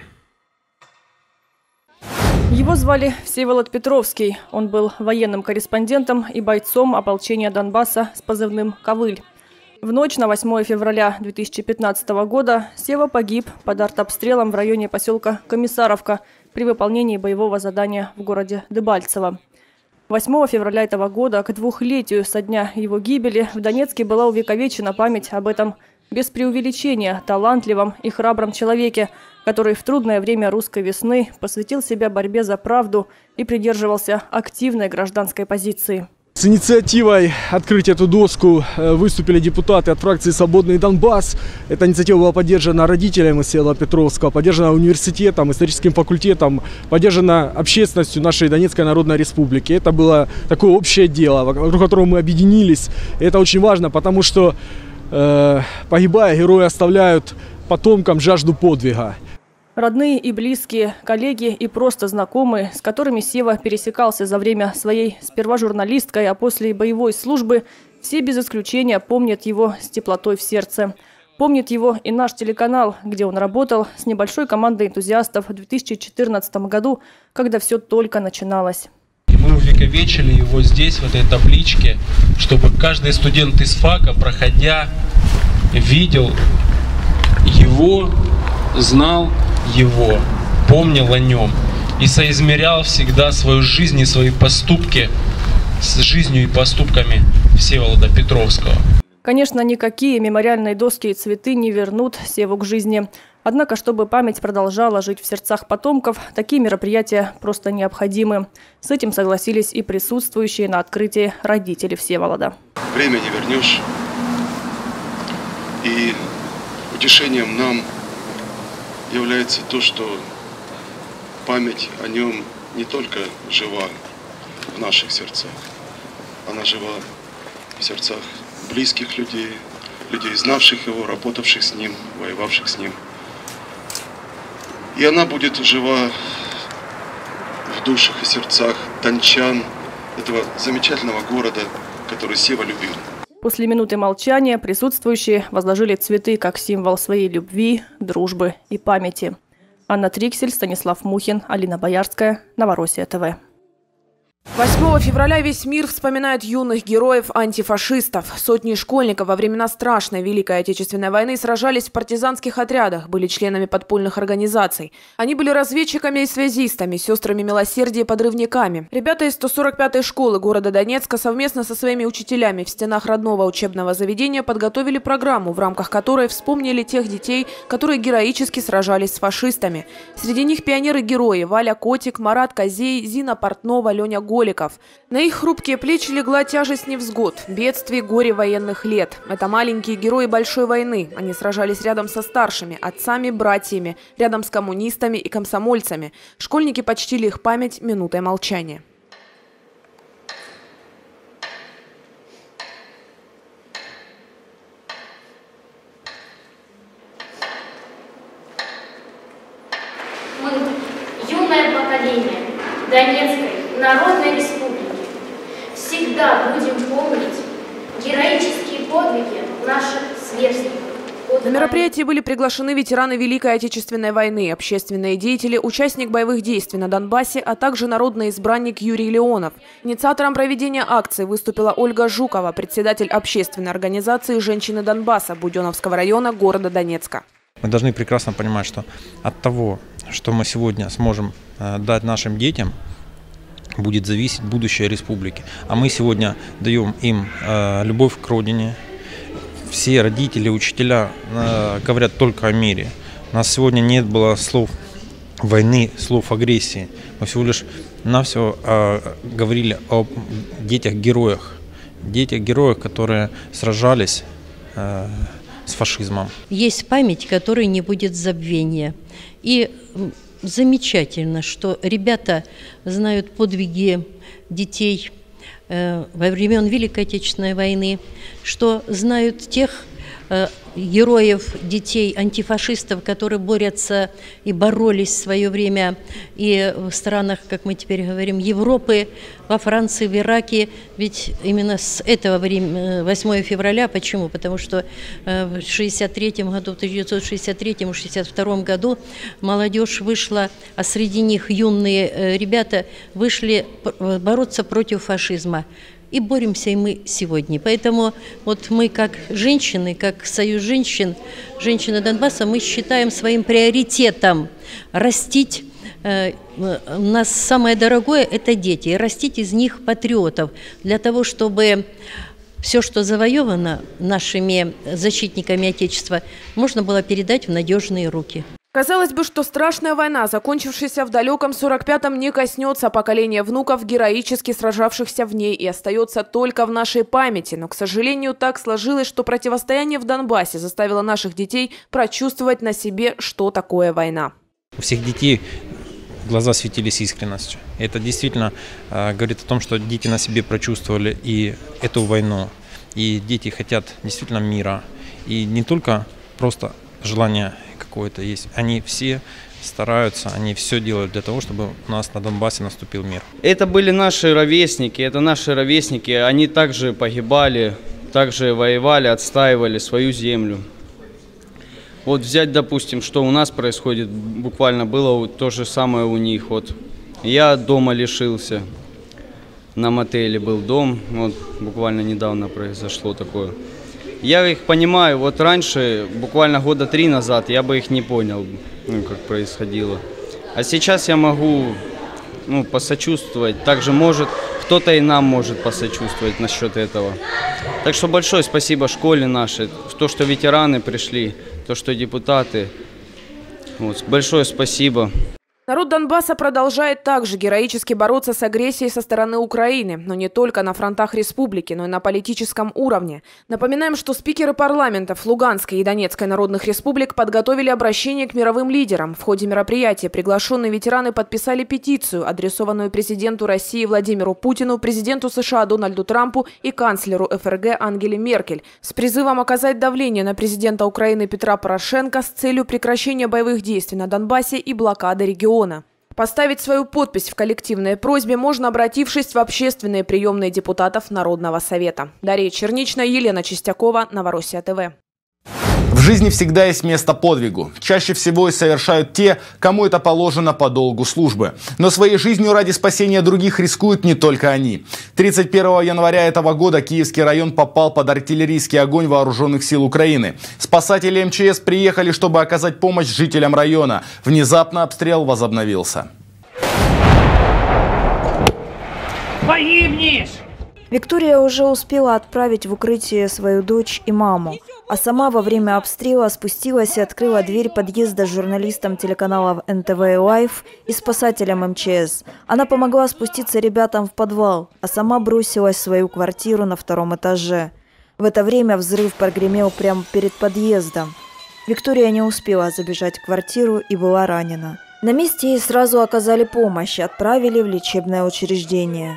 Его звали Всеволод Петровский. Он был военным корреспондентом и бойцом ополчения Донбасса с позывным «Ковыль». В ночь на 8 февраля 2015 года Сева погиб под артобстрелом в районе поселка Комиссаровка при выполнении боевого задания в городе Дебальцево. 8 февраля этого года, к 2-летию со дня его гибели, в Донецке была увековечена память об этом без преувеличения талантливом и храбром человеке, который в трудное время русской весны посвятил себя борьбе за правду и придерживался активной гражданской позиции. С инициативой открыть эту доску выступили депутаты от фракции «Свободный Донбасс». Эта инициатива была поддержана родителями Всеволода Петровского, поддержана университетом, историческим факультетом, поддержана общественностью нашей Донецкой Народной Республики. Это было такое общее дело, вокруг которого мы объединились. И это очень важно, потому что погибая, герои оставляют потомкам жажду подвига. Родные и близкие, коллеги и просто знакомые, с которыми Сева пересекался за время своей сперва журналистской, а после боевой службы, все без исключения помнят его с теплотой в сердце. Помнит его и наш телеканал, где он работал с небольшой командой энтузиастов в 2014 году, когда все только начиналось. Мы увековечили его здесь, в этой табличке, чтобы каждый студент из ФАКа, проходя, видел его, знал его, помнил о нем и соизмерял всегда свою жизнь и свои поступки с жизнью и поступками Всеволода Петровского. Конечно, никакие мемориальные доски и цветы не вернут Севу к жизни. Однако, чтобы память продолжала жить в сердцах потомков, такие мероприятия просто необходимы. С этим согласились и присутствующие на открытии родители Всеволода. Время не вернешь. И утешением нам является то, что память о нем не только жива в наших сердцах, она жива в сердцах близких людей, людей, знавших его, работавших с ним, воевавших с ним. И она будет жива в душах и сердцах дончан этого замечательного города, который Сева любил. После минуты молчания присутствующие возложили цветы как символ своей любви, дружбы и памяти. Анна Триксель, Станислав Мухин, Алина Боярская, Новороссия ТВ. 8 февраля весь мир вспоминает юных героев-антифашистов. Сотни школьников во времена страшной Великой Отечественной войны сражались в партизанских отрядах, были членами подпольных организаций. Они были разведчиками и связистами, сестрами милосердия и подрывниками. Ребята из 145-й школы города Донецка совместно со своими учителями в стенах родного учебного заведения подготовили программу, в рамках которой вспомнили тех детей, которые героически сражались с фашистами. Среди них пионеры-герои Валя Котик, Марат Козей, Зина Портнова, Леня Голиков. На их хрупкие плечи легла тяжесть невзгод, бедствий, горе военных лет. Это маленькие герои большой войны. Они сражались рядом со старшими, отцами, братьями, рядом с коммунистами и комсомольцами. Школьники почтили их память минутой молчания. Мы, юное поколение Донецкой Народной Республики, всегда будем помнить героические подвиги наших сверстников. На мероприятии были приглашены ветераны Великой Отечественной войны, общественные деятели, участник боевых действий на Донбассе, а также народный избранник Юрий Леонов. Инициатором проведения акции выступила Ольга Жукова, председатель общественной организации «Женщины Донбасса» Буденновского района города Донецка. Мы должны прекрасно понимать, что от того, что мы сегодня сможем дать нашим детям, будет зависеть будущее республики. А мы сегодня даем им любовь к родине. Все родители, учителя говорят только о мире. У нас сегодня не было слов войны, слов агрессии. Мы всего лишь навсего говорили о детях-героях. Детях-героях, которые сражались с фашизмом. Есть память, которой не будет забвения. И замечательно, что ребята знают подвиги детей во времен Великой Отечественной войны, что знают тех героев, детей, антифашистов, которые борются и боролись в свое время и в странах, как мы теперь говорим, Европы, во Франции, в Ираке. Ведь именно с этого времени, 8 февраля, почему? Потому что в 1963 году, в 1963-1962 году молодежь вышла, а среди них юные ребята вышли бороться против фашизма. И боремся и мы сегодня. Поэтому вот мы как женщины, как союз женщин, женщины Донбасса, мы считаем своим приоритетом растить. У нас самое дорогое – это дети. И растить из них патриотов для того, чтобы все, что завоевано нашими защитниками Отечества, можно было передать в надежные руки. Казалось бы, что страшная война, закончившаяся в далеком 45-м, не коснется поколения внуков, героически сражавшихся в ней, и остается только в нашей памяти. Но, к сожалению, так сложилось, что противостояние в Донбассе заставило наших детей прочувствовать на себе, что такое война. У всех детей глаза светились искренностью. Это действительно говорит о том, что дети на себе прочувствовали и эту войну. И дети хотят действительно мира. И не только просто желание какое-то есть. Они все стараются, они все делают для того, чтобы у нас на Донбассе наступил мир. Это были наши ровесники, они также погибали, также воевали, отстаивали свою землю. Вот взять, допустим, что у нас происходит, буквально было то же самое у них. Вот я дома лишился, на мотеле был дом, вот буквально недавно произошло такое. Я их понимаю, вот раньше, буквально года 3 назад, я бы их не понял, как происходило. А сейчас я могу посочувствовать, также может, кто-то и нам может посочувствовать насчет этого. Так что большое спасибо школе нашей, то, что ветераны пришли, то, что депутаты. Вот, большое спасибо. Народ Донбасса продолжает также героически бороться с агрессией со стороны Украины, но не только на фронтах республики, но и на политическом уровне. Напоминаем, что спикеры парламентов Луганской и Донецкой народных республик подготовили обращение к мировым лидерам. В ходе мероприятия приглашенные ветераны подписали петицию, адресованную президенту России Владимиру Путину, президенту США Дональду Трампу и канцлеру ФРГ Ангеле Меркель, с призывом оказать давление на президента Украины Петра Порошенко с целью прекращения боевых действий на Донбассе и блокады региона. Поставить свою подпись в коллективной просьбе можно, обратившись в общественные приемные депутатов Народного совета. Дарья Черничная, Елена Чистякова, Новороссия ТВ. жизни всегда есть место подвигу. Чаще всего и совершают те, кому это положено по долгу службы. Но своей жизнью ради спасения других рискуют не только они. 31 января этого года Киевский район попал под артиллерийский огонь вооруженных сил Украины. Спасатели МЧС приехали, чтобы оказать помощь жителям района. Внезапно обстрел возобновился. Погибнешь! Виктория уже успела отправить в укрытие свою дочь и маму, а сама во время обстрела спустилась и открыла дверь подъезда журналистам телеканалов НТВ и Лайф и спасателям МЧС. Она помогла спуститься ребятам в подвал, а сама бросилась в свою квартиру на 2-м этаже. В это время взрыв прогремел прямо перед подъездом. Виктория не успела забежать в квартиру и была ранена. На месте ей сразу оказали помощь и отправили в лечебное учреждение.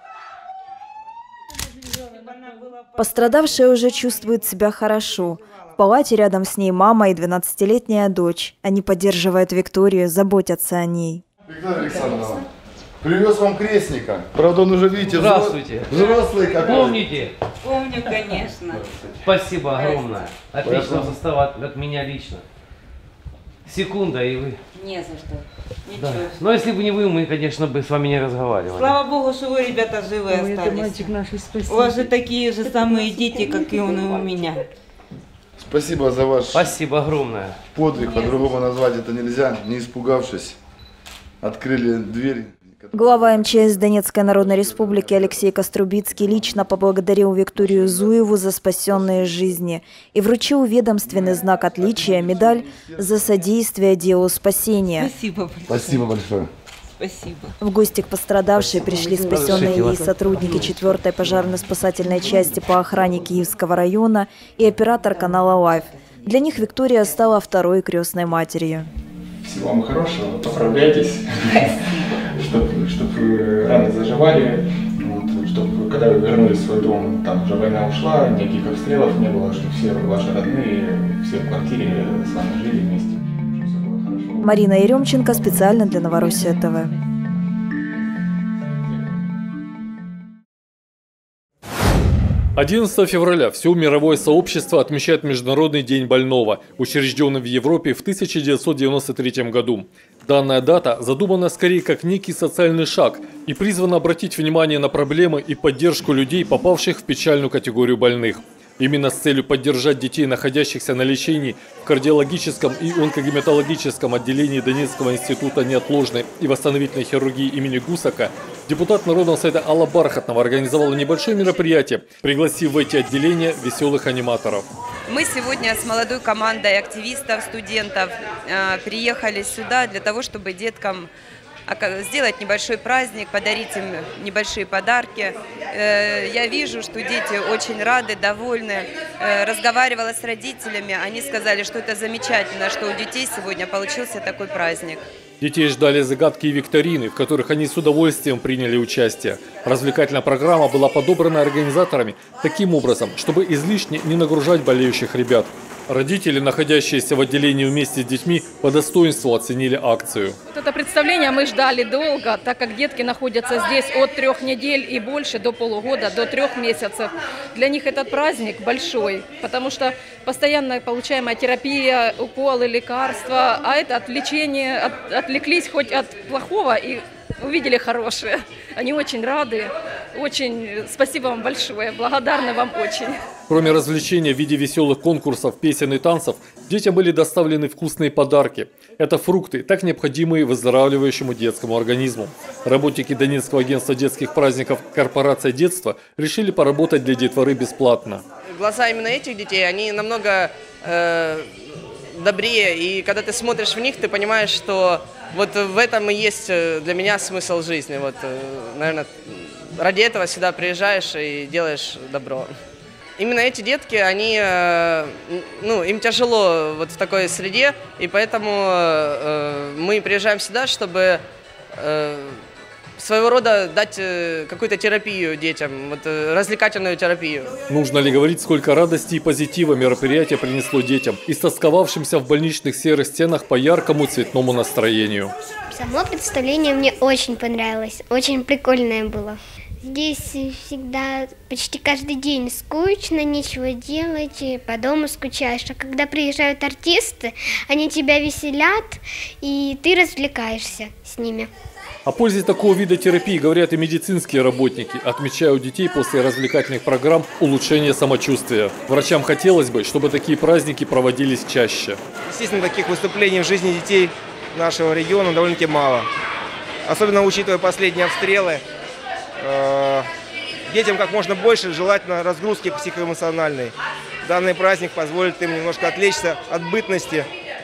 Пострадавшая уже чувствует себя хорошо. В палате рядом с ней мама и 12-летняя дочь. Они поддерживают Викторию, заботятся о ней. Виктория Александровна, привез вам крестника. Правда, он уже, видите, здравствуйте. Взрослый какой. Помните? Помню, конечно. Спасибо огромное. Отличного состава от меня лично. Секунда, и вы. Не за что. Ничего. Да. Но если бы не вы, мы, конечно, бы с вами не разговаривали. Слава Богу, что вы, ребята, живы остались. У вас же такие же самые дети, как и он и у меня. Спасибо за ваш Спасибо огромное. подвиг. По-другому назвать это нельзя. Не испугавшись, открыли дверь. Глава МЧС Донецкой Народной Республики Алексей Кострубицкий лично поблагодарил Викторию Зуеву за спасенные жизни и вручил ведомственный знак отличия, медаль за содействие делу спасения. Спасибо большое. Спасибо большое. Спасибо. В гости к пострадавшей пришли спасенные ей сотрудники 4-й пожарно-спасательной части по охране Киевского района и оператор канала Лайф. Для них Виктория стала второй крестной матерью. Всего вам хорошего, поправляйтесь, чтобы раны заживали, чтобы когда вы вернулись в свой дом, там уже война ушла, никаких обстрелов не было, чтобы все ваши родные, все в квартире с вами жили вместе. Марина Еремченко специально для Новороссия ТВ. 11 февраля все мировое сообщество отмечает Международный день больного, учрежденный в Европе в 1993 году. Данная дата задумана скорее как некий социальный шаг и призвана обратить внимание на проблемы и поддержку людей, попавших в печальную категорию больных. Именно с целью поддержать детей, находящихся на лечении в кардиологическом и онкогематологическом отделении Донецкого института неотложной и восстановительной хирургии имени Гусака, депутат Народного совета Алла Бархатнова организовала небольшое мероприятие, пригласив в эти отделения веселых аниматоров. Мы сегодня с молодой командой активистов, студентов приехали сюда для того, чтобы деткам сделать небольшой праздник, подарить им небольшие подарки. Я вижу, что дети очень рады, довольны. Разговаривала с родителями, они сказали, что это замечательно, что у детей сегодня получился такой праздник. Детей ждали загадки и викторины, в которых они с удовольствием приняли участие. Развлекательная программа была подобрана организаторами таким образом, чтобы излишне не нагружать болеющих ребят. Родители, находящиеся в отделении вместе с детьми, по достоинству оценили акцию. Это представление мы ждали долго, так как детки находятся здесь от 3 недель и больше, до полугода, до 3 месяцев. Для них этот праздник большой, потому что постоянно получаемая терапия, уколы, лекарства, а это отвлечение, отвлеклись хоть от плохого и увидели хорошее. Они очень рады, очень спасибо вам большое, благодарны вам очень. Кроме развлечения в виде веселых конкурсов, песен и танцев, детям были доставлены вкусные подарки. Это фрукты, так необходимые выздоравливающему детскому организму. Работники Донецкого агентства детских праздников «Корпорация детства» решили поработать для детворы бесплатно. Глаза именно этих детей, они намного добрее, и когда ты смотришь в них, ты понимаешь, что вот в этом и есть для меня смысл жизни. Вот, наверное, ради этого сюда приезжаешь и делаешь добро. Именно эти детки, они, им тяжело вот в такой среде, и поэтому мы приезжаем сюда, чтобы своего рода дать какую-то терапию детям, вот, развлекательную терапию. Нужно ли говорить, сколько радости и позитива мероприятие принесло детям, истосковавшимся в больничных серых стенах по яркому цветному настроению? Само представление мне очень понравилось, очень прикольное было. Здесь всегда, почти каждый день скучно, нечего делать, по дому скучаешь. А когда приезжают артисты, они тебя веселят, и ты развлекаешься с ними. О пользе такого вида терапии говорят и медицинские работники, отмечая у детей после развлекательных программ улучшение самочувствия. Врачам хотелось бы, чтобы такие праздники проводились чаще. Естественно, таких выступлений в жизни детей нашего региона довольно-таки мало. Особенно учитывая последние обстрелы. Детям как можно больше желательно разгрузки психоэмоциональной. Данный праздник позволит им немножко отвлечься от бытности,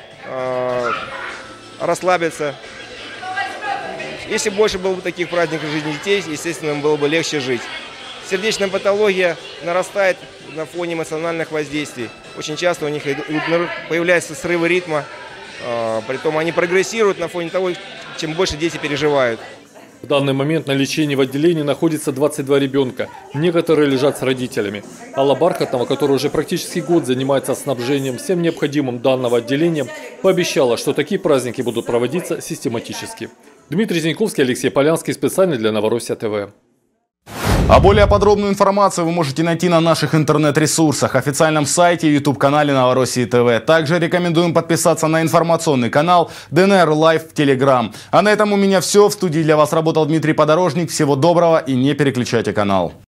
расслабиться. Если больше было бы таких праздников в жизни детей, естественно, им было бы легче жить. Сердечная патология нарастает на фоне эмоциональных воздействий. Очень часто у них появляются срывы ритма, притом они прогрессируют на фоне того, чем больше дети переживают. В данный момент на лечении в отделении находится 22 ребенка. Некоторые лежат с родителями. Алла Бархатова, которая уже практически год занимается снабжением всем необходимым данного отделения, пообещала, что такие праздники будут проводиться систематически. Дмитрий Зиньковский, Алексей Полянский, специально для Новороссия ТВ. А более подробную информацию вы можете найти на наших интернет-ресурсах, официальном сайте и YouTube-канале Новороссии ТВ. Также рекомендуем подписаться на информационный канал ДНР Лайв в Telegram. А на этом у меня все. В студии для вас работал Дмитрий Подорожник. Всего доброго и не переключайте канал.